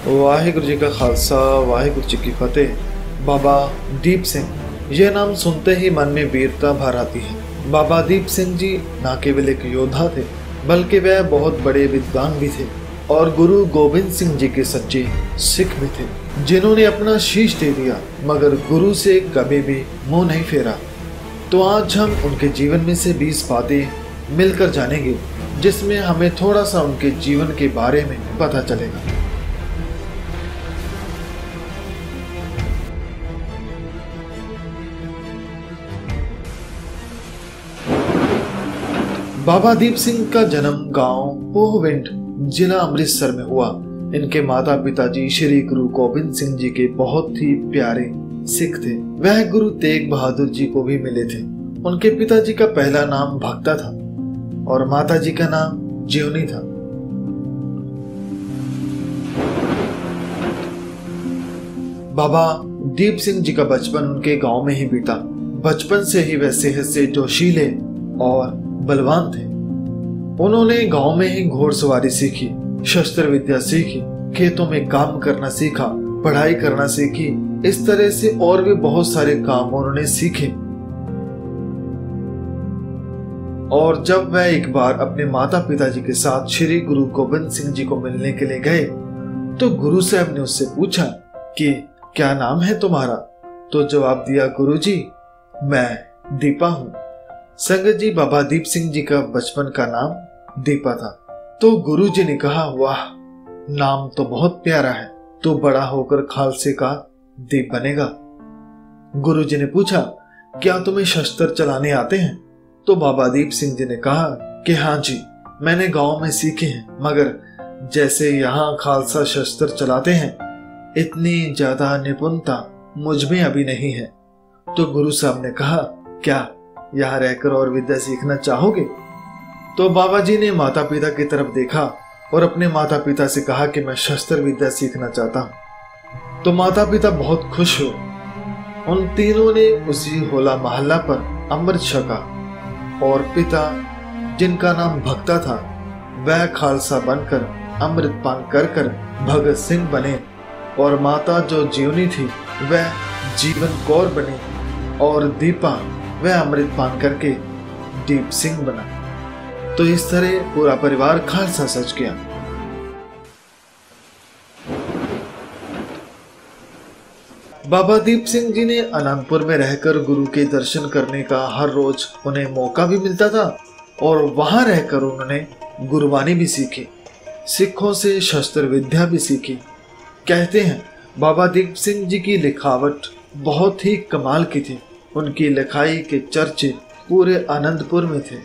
वाहिगुरु जी का खालसा, वाहिगुरु जी की फतेह। बाबा दीप सिंह, यह नाम सुनते ही मन में वीरता भर आती है। बाबा दीप सिंह जी न केवल एक योद्धा थे, बल्कि वह बहुत बड़े विद्वान भी थे और गुरु गोविंद सिंह जी के सच्चे सिख भी थे, जिन्होंने अपना शीश दे दिया मगर गुरु से कभी भी मुंह नहीं फेरा। तो आज हम उनके जीवन में से 20 बातें मिलकर जानेंगे, जिसमें हमें थोड़ा सा उनके जीवन के बारे में पता चलेगा। बाबा दीप सिंह का जन्म गांव पोहविंड, जिला अमृतसर में हुआ। इनके माता पिताजी श्री गुरु गोविंद सिंह जी के बहुत ही प्यारे सिख थे। वह गुरु तेग बहादुर जी को भी मिले थे। उनके पिताजी का पहला नाम भक्ता था और माताजी का नाम जीवनी था। बाबा दीप सिंह जी का बचपन उनके गांव में ही बीता। बचपन से ही वह सेहत से जोशीले और बलवान थे। उन्होंने गांव में ही घोड़सवारी सीखी, शस्त्र विद्या सीखी, खेतों में काम करना सीखा, पढ़ाई करना सीखी। इस तरह से और भी बहुत सारे काम उन्होंने सीखे। और जब वह एक बार अपने माता पिताजी के साथ श्री गुरु गोविंद सिंह जी को मिलने के लिए गए तो गुरु साहब ने उससे पूछा कि क्या नाम है तुम्हारा? तो जवाब दिया, गुरुजी मैं दीपा हूं। संगत जी, बाबा दीप सिंह जी का बचपन का नाम दीपा था। तो गुरु जी ने कहा, वाह, नाम तो बहुत प्यारा है, तो बड़ा होकर खालसे का दीप बनेगा। गुरु जी ने पूछा, क्या तुम्हें शस्त्र चलाने आते हैं? तो बाबा दीप सिंह जी ने कहा कि हाँ जी, मैंने गांव में सीखे हैं, मगर जैसे यहाँ खालसा शस्त्र चलाते हैं इतनी ज्यादा निपुणता मुझ में अभी नहीं है। तो गुरु साहब ने कहा, क्या यहाँ रहकर और विद्या सीखना चाहोगे? तो बाबा जी ने माता पिता की तरफ देखा और अपने माता पिता से कहा कि मैं शस्त्र विद्या सीखना चाहता हूँ। तो माता पिता बहुत खुश हुए। उन तीनों ने उसी होला मोहल्ला पर अमृत छका और पिता, जिनका नाम भक्ता था, वह खालसा बनकर अमृत पान कर कर भगत सिंह बने और माता जो जीवनी थी वह जीवन कौर बनी और दीपा वह अमृत पान करके दीप सिंह बना। तो इस तरह पूरा परिवार खालसा सच गया। बाबा दीप सिंह जी ने आनंदपुर में रहकर गुरु के दर्शन करने का हर रोज उन्हें मौका भी मिलता था और वहां रहकर उन्होंने गुरबानी भी सीखी, सिखों से शस्त्र विद्या भी सीखी। कहते हैं बाबा दीप सिंह जी की लिखावट बहुत ही कमाल की थी। उनकी लिखाई के चर्चे पूरे आनंदपुर में थे।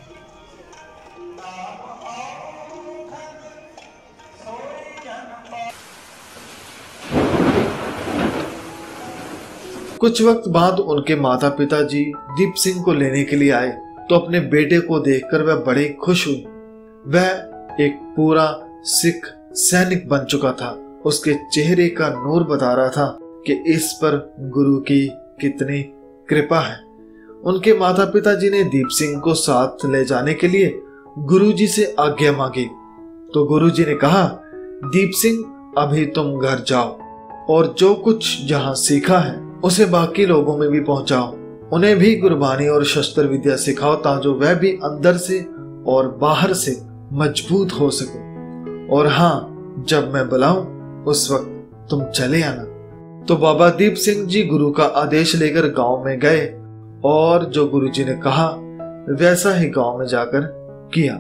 कुछ वक्त बाद उनके माता पिता जी दीप सिंह को लेने के लिए आए तो अपने बेटे को देखकर वह बड़े खुश हुए। वह एक पूरा सिख सैनिक बन चुका था। उसके चेहरे का नूर बता रहा था कि इस पर गुरु की कितनी कृपा है। उनके माता पिता जी ने दीप सिंह को साथ ले जाने के लिए गुरु जी से आज्ञा मांगी। तो गुरु जी ने कहा, दीप सिंह, अभी तुम घर जाओ और जो कुछ जहां सीखा है उसे बाकी लोगों में भी पहुंचाओ। उन्हें भी गुरबानी और शस्त्र विद्या सिखाओ ताकि वह भी अंदर से और बाहर से मजबूत हो सके। और हाँ, जब मैं बुलाऊं उस वक्त तुम चले आना। तो बाबा दीप सिंह जी गुरु का आदेश लेकर गांव में गए और जो गुरु जी ने कहा वैसा ही गांव में जाकर किया।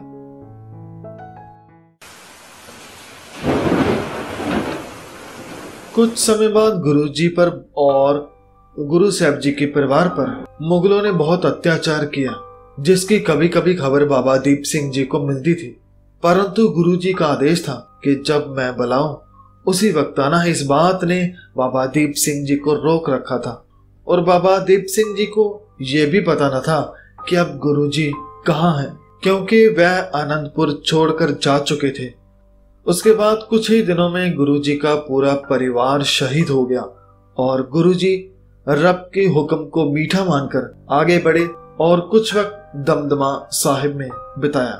कुछ समय बाद गुरु जी पर और गुरु साहब जी के परिवार पर मुगलों ने बहुत अत्याचार किया, जिसकी कभी कभी खबर बाबा दीप सिंह जी को मिलती थी। परंतु गुरु जी का आदेश था कि जब मैं बुलाऊं उसी वक्त आना। इस बात ने बाबा दीप सिंह जी को रोक रखा था और बाबा दीप सिंह जी को यह भी पता न था कि अब गुरु जी कहाँ हैं, क्योंकि वह आनंदपुर छोड़कर जा चुके थे। उसके बाद कुछ ही दिनों में गुरु जी का पूरा परिवार शहीद हो गया और गुरु जी रब के हुक्म को मीठा मानकर आगे बढ़े और कुछ वक्त दमदमा साहिब में बिताया।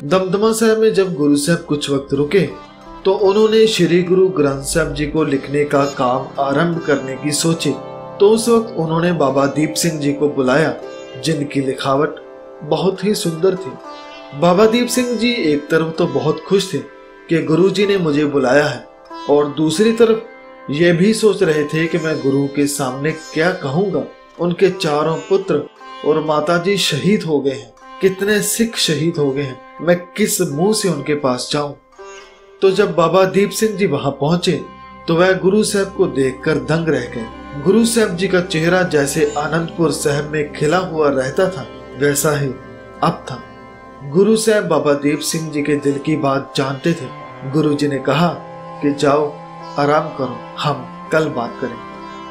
दमदमा साहब में जब गुरु साहब कुछ वक्त रुके तो उन्होंने श्री गुरु ग्रंथ साहब जी को लिखने का काम आरंभ करने की सोची। तो उस वक्त उन्होंने बाबा दीप सिंह जी को बुलाया, जिनकी लिखावट बहुत ही सुंदर थी। बाबा दीप सिंह जी एक तरफ तो बहुत खुश थे कि गुरु जी ने मुझे बुलाया है, और दूसरी तरफ ये भी सोच रहे थे कि मैं गुरु के सामने क्या कहूँगा। उनके चारों पुत्र और माताजी शहीद हो गए हैं, कितने सिख शहीद हो गए हैं, मैं किस मुंह से उनके पास जाऊं। तो जब बाबा दीप सिंह जी वहां पहुंचे तो वह गुरु साहब को देखकर दंग रह गए। गुरु साहब जी का चेहरा जैसे आनंदपुर साहब में खिला हुआ रहता था, वैसा ही अब था। गुरु साहब बाबा दीप सिंह जी के दिल की बात जानते थे। गुरु जी ने कहा कि जाओ आराम करो, हम कल बात करेंगे।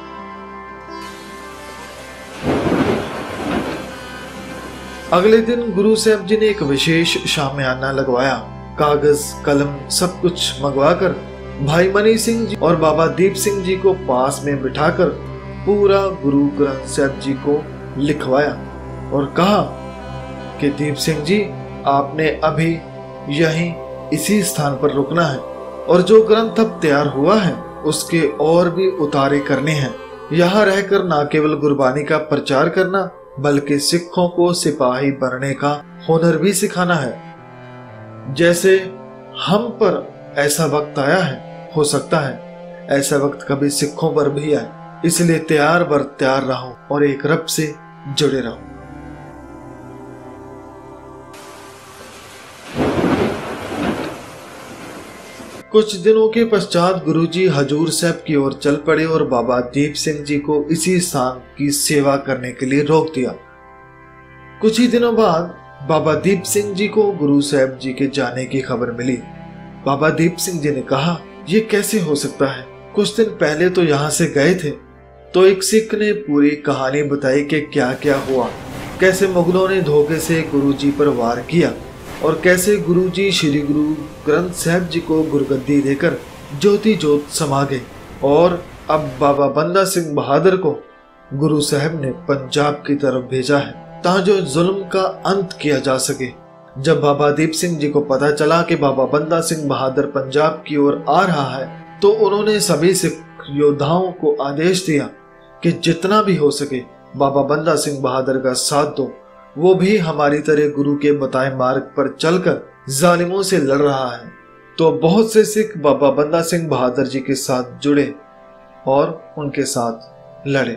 अगले दिन गुरु साहब जी ने एक विशेष शामियाना लगवाया, कागज कलम सब कुछ मंगवाकर भाई मनी सिंह जी और बाबा दीप सिंह जी को पास में बिठाकर पूरा गुरु ग्रंथ साहब जी को लिखवाया और कहा कि दीप सिंह जी, आपने अभी यहीं इसी स्थान पर रुकना है, और जो ग्रंथ अब तैयार हुआ है उसके और भी उतारे करने हैं। यहाँ रहकर न केवल गुरबानी का प्रचार करना बल्कि सिखों को सिपाही बनने का हुनर भी सिखाना है। जैसे हम पर ऐसा वक्त आया है, हो सकता है ऐसा वक्त कभी सिखों पर भी आए, इसलिए तैयार बर तैयार रहो और एक रब से जुड़े रहो। कुछ दिनों के पश्चात गुरुजी हजूर साहब की ओर चल पड़े और बाबा दीप सिंह जी को इसी स्थान की सेवा करने के लिए रोक दिया। कुछ ही दिनों बाद बाबा दीप सिंह जी को गुरु साहब जी के जाने की खबर मिली। बाबा दीप सिंह जी ने कहा, ये कैसे हो सकता है? कुछ दिन पहले तो यहाँ से गए थे। तो एक सिख ने पूरी कहानी बताई कि क्या क्या हुआ, कैसे मुगलों ने धोखे से गुरु जी पर वार किया और कैसे गुरु जी श्री गुरु ग्रंथ साहब जी को गुरगद्दी देकर ज्योति ज्योत समा गए। और अब बाबा बंदा सिंह बहादुर को गुरु साहब ने पंजाब की तरफ भेजा है ताकि जुल्म का अंत किया जा सके। जब बाबा दीप सिंह जी को पता चला कि बाबा बंदा सिंह बहादुर पंजाब की ओर आ रहा है तो उन्होंने सभी सिख योद्धाओं को आदेश दिया कि जितना भी हो सके बाबा बंदा सिंह बहादुर का साथ दो। वो भी हमारी तरह गुरु के बताए मार्ग पर चलकर जालिमों से लड़ रहा है। तो बहुत से सिख बाबा बंदा सिंह बहादुर जी के साथ जुड़े और उनके साथ लड़े।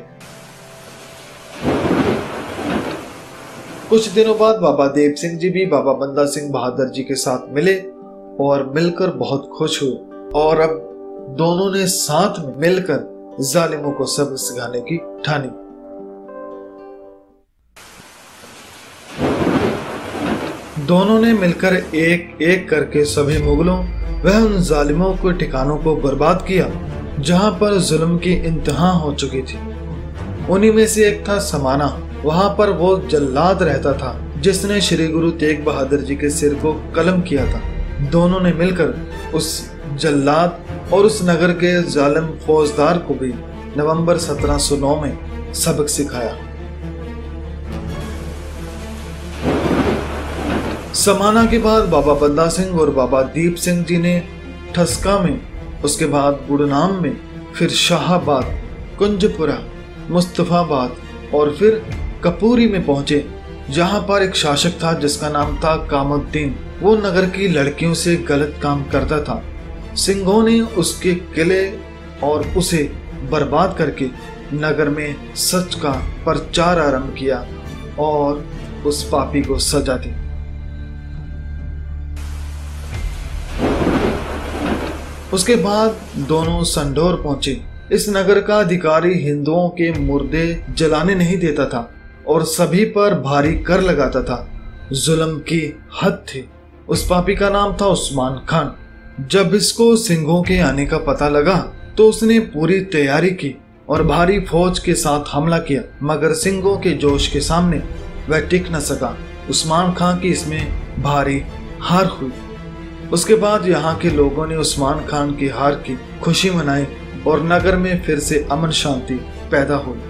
कुछ दिनों बाद बाबा दीप सिंह जी भी बाबा बंदा सिंह बहादुर जी के साथ मिले और मिलकर बहुत खुश हुए, और अब दोनों ने साथ में मिलकर जालिमों को सबक सिखाने की ठानी। दोनों ने मिलकर एक एक करके सभी मुगलों व उन जालिमों के ठिकानों को बर्बाद किया जहां पर जुल्म की इंतहा हो चुकी थी। उन्हीं में से एक था समाना। वहां पर वो जल्लाद रहता था जिसने श्री गुरु तेग बहादुर जी के सिर को कलम किया था। दोनों ने मिलकर उस जल्लाद और उस नगर के जालिम फौजदार को भी नवंबर 1709 में सबक सिखाया। समाना के बाद बाबा बंदा सिंह और बाबा दीप सिंह जी ने ठस्का में, उसके बाद गुड़नाम में, फिर शाहाबाद, कुंजपुरा, मुस्तफाबाद और फिर कपूरी में पहुंचे, जहां पर एक शासक था जिसका नाम था कामुद्दीन। वो नगर की लड़कियों से गलत काम करता था। सिंहों ने उसके किले और उसे बर्बाद करके नगर में सच का प्रचार आरंभ किया और उस पापी को सजा दी। उसके बाद दोनों संडोर पहुंचे। इस नगर का अधिकारी हिंदुओं के मुर्दे जलाने नहीं देता था और सभी पर भारी कर लगाता था। जुल्म की हद थी। उस पापी का नाम था उस्मान खान। जब इसको सिंहों के आने का पता लगा तो उसने पूरी तैयारी की और भारी फौज के साथ हमला किया, मगर सिंहों के जोश के सामने वह टिक न सका। उस्मान खान की इसमें भारी हार हुई। उसके बाद यहाँ के लोगों ने उस्मान खान की हार की खुशी मनाई और नगर में फिर से अमन शांति पैदा हुई।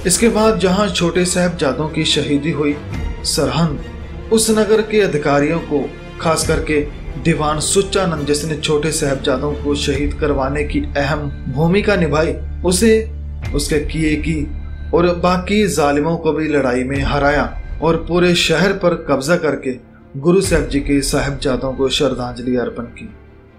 इसके बाद जहां छोटे साहिबजादों की शहीदी हुई, सरहंद उस नगर के अधिकारियों को, खास करके दीवान सुच्चानंद जिसने छोटे साहिबजादों को शहीद करवाने की अहम भूमिका निभाई, उसे उसके किए की और बाकी जालिमों को भी लड़ाई में हराया और पूरे शहर पर कब्जा करके गुरु साहब जी के साहिबजादों को श्रद्धांजलि अर्पण की।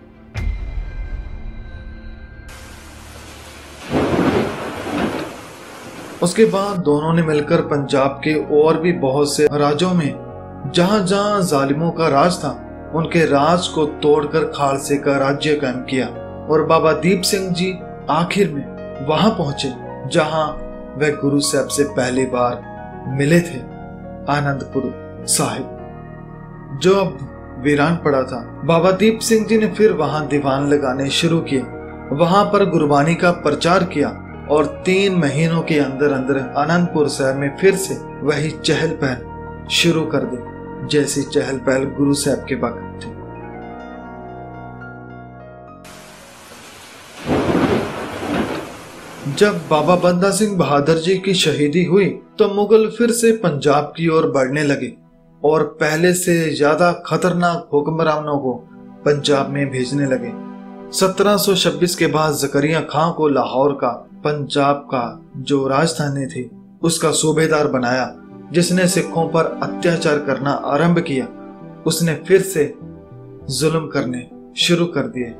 उसके बाद दोनों ने मिलकर पंजाब के और भी बहुत से राज्यों में जहां जहां जालिमों का राज था, उनके राज को तोड़कर खालसे का राज्य कायम किया। और बाबा दीप सिंह जी आखिर में वहां पहुंचे जहां वह गुरु साहब से पहली बार मिले थे, आनंदपुर साहिब जो अब वीरान पड़ा था। बाबा दीप सिंह जी ने फिर वहां दीवान लगाने शुरू किए, वहां पर गुरबानी का प्रचार किया और 3 महीनों के अंदर अंदर आनंदपुर साहब में फिर से वही चहल पहल शुरू कर दी जैसी चहल पहल गुरु साहब के वक्त थी। जब बाबा बंदा सिंह बहादुर जी की शहीदी हुई तो मुगल फिर से पंजाब की ओर बढ़ने लगे और पहले से ज्यादा खतरनाक हुक्मरानों को पंजाब में भेजने लगे। 1726 के बाद जकरिया खां को लाहौर का, पंजाब का जो राजधानी थी, उसका सूबेदार बनाया, जिसने सिखों पर अत्याचार करना आरंभ किया। उसने फिर से जुल्म करने शुरू कर दिए।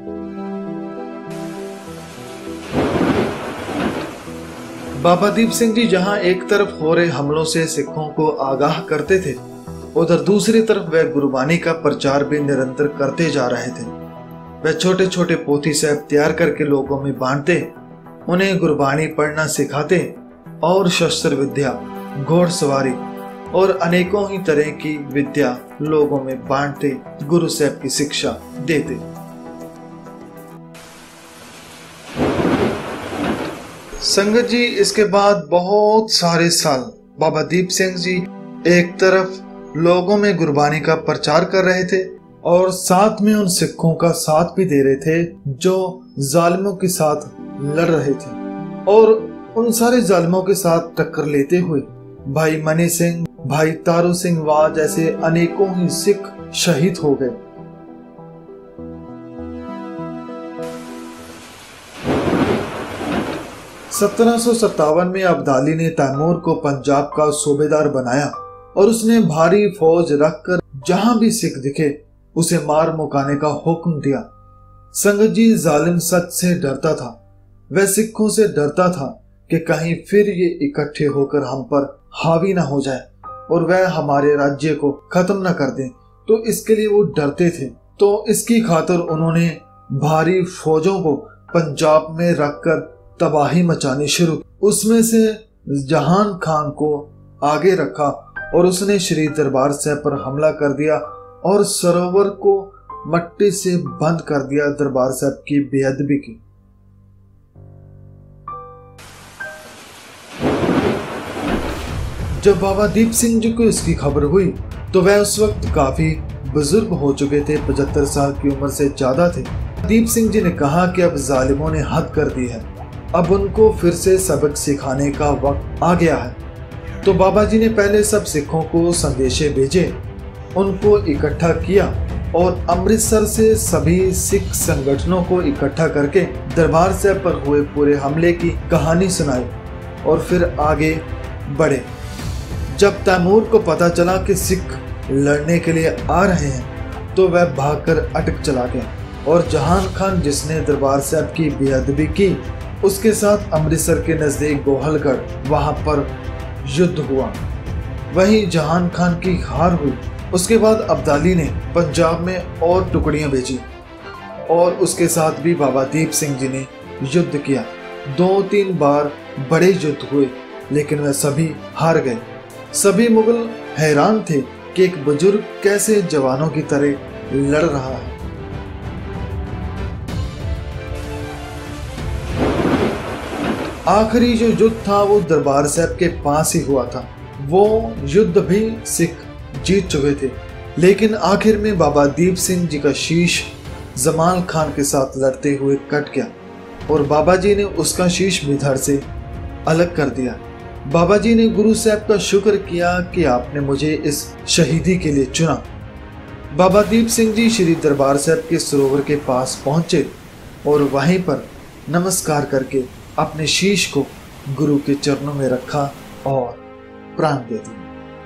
बाबा दीप सिंह जी जहां एक तरफ हो रहे हमलों से सिखों को आगाह करते थे, उधर दूसरी तरफ वह गुरबानी का प्रचार भी निरंतर करते जा रहे थे। वह छोटे छोटे पोथी साहब तैयार करके लोगों में बांटते, उन्हें गुरबानी पढ़ना सिखाते और शस्त्र विद्या, घोड़सवारी और अनेकों ही तरह की विद्या लोगों में बांटते, गुरु साहब की शिक्षा देते। संगत जी, इसके बाद बहुत सारे साल बाबा दीप सिंह जी एक तरफ लोगों में गुरबानी का प्रचार कर रहे थे और साथ में उन सिखों का साथ भी दे रहे थे जो जालिमों के साथ लड़ रहे थे। और उन सारे जालिमों के साथ टक्कर लेते हुए भाई मनी सिंह, भाई तारू सिंह वाह जैसे अनेकों ही सिख शहीद हो गए। सत्रह सौ 1757 में अब्दाली ने तैमूर को पंजाब का सूबेदार बनाया और उसने भारी फौज रखकर जहां भी सिख दिखे उसे मार मुकाने का हुक्म दिया। संगत जी, जालिम सच से डरता था, वह सिखों से डरता था कि कहीं फिर ये इकट्ठे होकर हम पर हावी ना हो जाए और वह हमारे राज्य को खत्म ना कर दें, तो इसके लिए वो डरते थे। तो इसकी खातिर उन्होंने भारी फौजों को पंजाब में रखकर तबाही मचानी शुरू। उसमें से जहान खान को आगे रखा और उसने श्री दरबार साहब पर हमला कर दिया और सरोवर को मट्टी से बंद कर दिया, दरबार साहब की बेअदबी की। जब बाबा दीप सिंह जी को इसकी खबर हुई तो वह उस वक्त काफी बुजुर्ग हो चुके थे, 75 साल की उम्र से ज्यादा थे। दीप सिंह जी ने कहा कि अब जालिमों ने हद कर दी है, अब उनको फिर से सबक सिखाने का वक्त आ गया है। तो बाबा जी ने पहले सब सिखों को संदेशे भेजे, उनको इकट्ठा किया और अमृतसर से सभी सिख संगठनों को इकट्ठा करके दरबार साहब पर हुए पूरे हमले की कहानी सुनाई और फिर आगे बढ़े। जब तैमूर को पता चला कि सिख लड़ने के लिए आ रहे हैं तो वह भागकर अटक चला गया और जहान खान जिसने दरबार साहब की बेअदबी की उसके साथ अमृतसर के नजदीक गोहलगढ़, वहां पर युद्ध हुआ। वहीं जहान खान की हार हुई। उसके बाद अब्दाली ने पंजाब में और टुकड़ियां भेजी और उसके साथ भी बाबा दीप सिंह जी ने युद्ध किया। 2-3 बार बड़े युद्ध हुए लेकिन वह सभी हार गए। सभी मुगल हैरान थे कि एक बुजुर्ग कैसे जवानों की तरह लड़ रहा है। आखिरी जो युद्ध था वो दरबार साहब के पास ही हुआ था। वो युद्ध भी सिख जीत चुके थे, लेकिन आखिर में बाबा दीप सिंह जी का शीश जमाल खान के साथ लड़ते हुए कट गया और बाबा जी ने उसका शीश भी धड़ से अलग कर दिया। बाबा जी ने गुरु साहब का शुक्र किया कि आपने मुझे इस शहीदी के लिए चुना। बाबा दीप सिंह जी श्री दरबार साहब के सरोवर के पास पहुंचे और वहीं पर नमस्कार करके अपने शीश को गुरु के चरणों में रखा और प्राण दे दिए।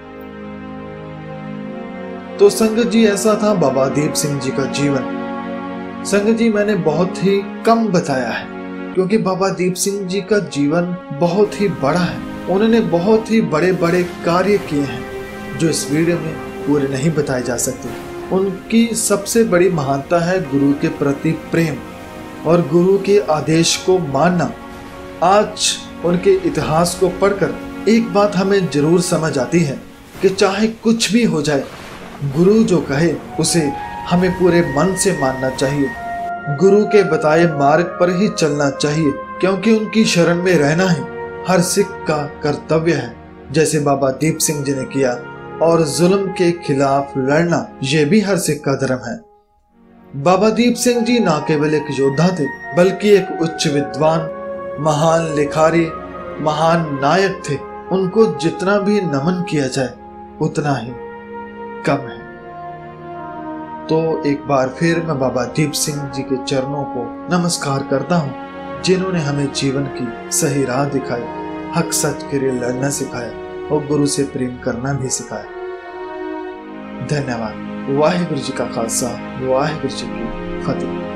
तो संगत जी, ऐसा था बाबा दीप सिंह जी का जीवन। संगत जी, मैंने बहुत ही कम बताया है क्योंकि बाबा दीप सिंह जी का जीवन बहुत ही बड़ा है। उन्होंने बहुत ही बड़े बड़े कार्य किए हैं जो इस वीडियो में पूरे नहीं बताए जा सकते। उनकी सबसे बड़ी महानता है गुरु के प्रति प्रेम और गुरु के आदेश को मानना। आज उनके इतिहास को पढ़कर एक बात हमें जरूर समझ आती है कि चाहे कुछ भी हो जाए, गुरु जो कहे उसे हमें पूरे मन से मानना चाहिए। गुरु के बताए मार्ग पर ही चलना चाहिए क्योंकि उनकी शरण में रहना ही हर सिख का कर्तव्य है, जैसे बाबा दीप सिंह जी ने किया। और जुल्म के खिलाफ लड़ना ये भी हर सिख का धर्म है। बाबा दीप सिंह जी न केवल एक योद्धा थे बल्कि एक उच्च विद्वान, महान लिखारी, महान नायक थे। उनको जितना भी नमन किया जाए उतना ही कम है। तो एक बार फिर मैं बाबा दीप सिंह जी के चरणों को नमस्कार करता हूँ जिन्होंने हमें जीवन की सही राह दिखाई, हक सच के लिए लड़ना सिखाया और गुरु से प्रेम करना भी सिखाया। धन्यवाद। वाहिगुरु जी का खालसा, वाहिगुरु जी की फतेह।